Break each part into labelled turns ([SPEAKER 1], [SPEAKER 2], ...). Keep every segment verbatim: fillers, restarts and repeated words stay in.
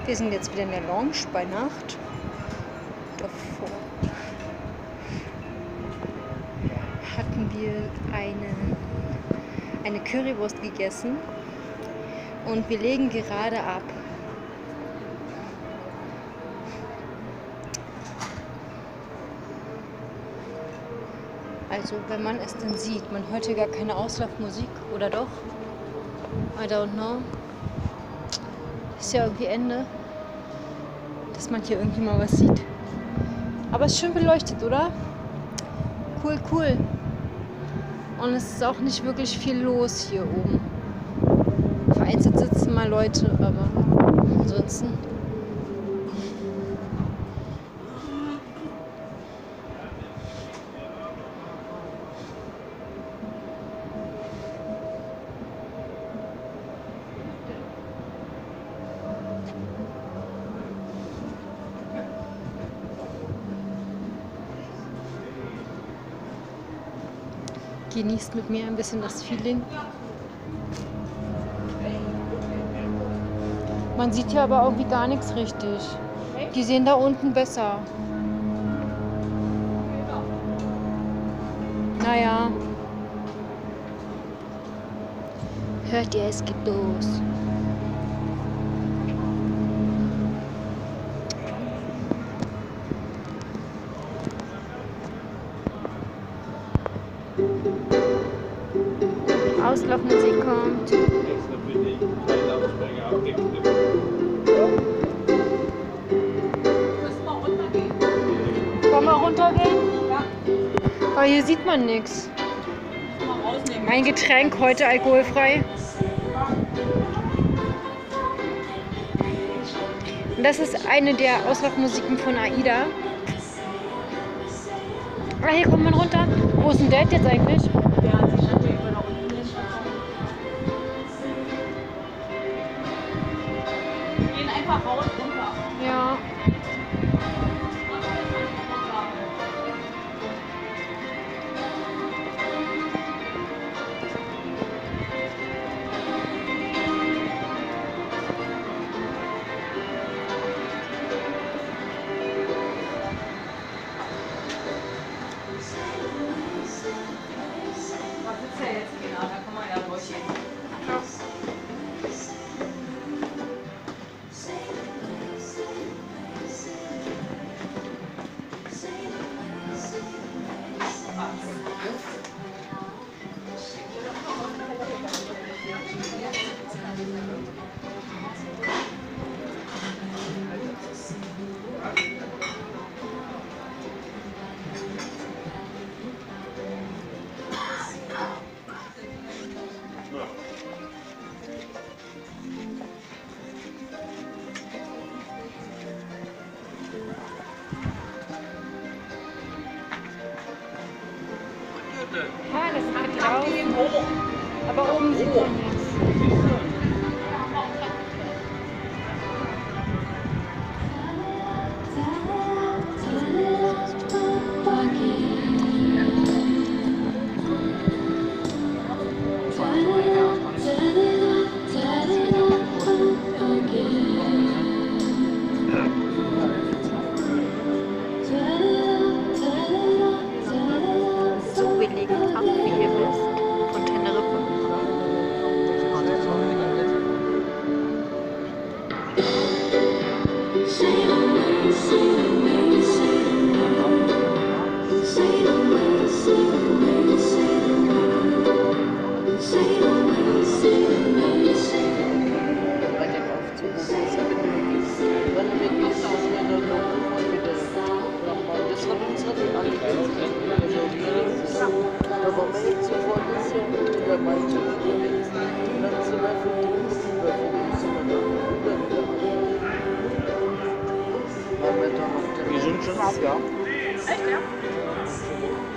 [SPEAKER 1] Wir sind jetzt wieder in der Lounge bei Nacht. Davor hatten wir eine, eine Currywurst gegessen und wir legen gerade ab. Also wenn man es denn sieht, man hört hier gar keine Auslaufmusik, oder doch? I don't know. Ist ja irgendwie Ende, dass man hier irgendwie mal was sieht. Aber es ist schön beleuchtet, oder? Cool, cool. Und es ist auch nicht wirklich viel los hier oben. Vereinzelt sitzen mal Leute, aber ansonsten... Genießt mit mir ein bisschen das Feeling. Man sieht hier aber irgendwie gar nichts richtig. Die sehen da unten besser. Naja. Hört ihr, es geht los. Auslaufmusik kommt. Wollen wir runtergehen? Ja. Aber hier sieht man nichts. Mein Getränk heute alkoholfrei. Und das ist eine der Auslaufmusiken von AIDA. Ah, hier kommt man runter. Wo ist denn Dad jetzt eigentlich?
[SPEAKER 2] Raus, runter.
[SPEAKER 1] Ja.
[SPEAKER 2] Was ist ja jetzt genau? Da kann man ja durchgehen.
[SPEAKER 1] Ja. Ah, das ist draußen. Aber oben sieht man nichts. So, wir legen ab, wie ihr wisst, von Teneriffa.
[SPEAKER 3] Wir sind schon ab, ja.
[SPEAKER 2] Echt, ja?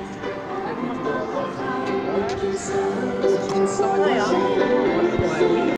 [SPEAKER 3] Naja.